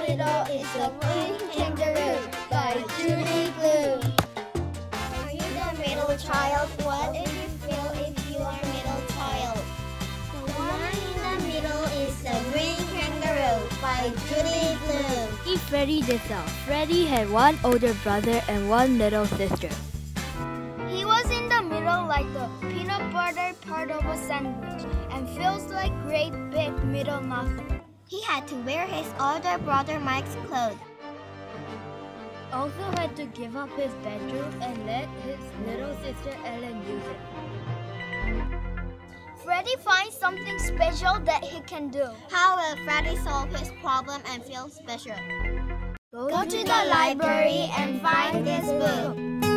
it all is the Green Kangaroo by Judy Blue. Are you the middle child? What do you feel if you are middle child? The one in the middle is the Green Kangaroo by Judy Blue. Meet Freddy this out. Freddy had one older brother and one little sister. He was in the middle like the peanut butter part of a sandwich and feels like great big middle nothing. He had to wear his older brother Mike's clothes. Also had to give up his bedroom and let his little sister Ellen use it. Freddy finds something special that he can do. How will Freddy solve his problem and feel special? Go to the library and find this book.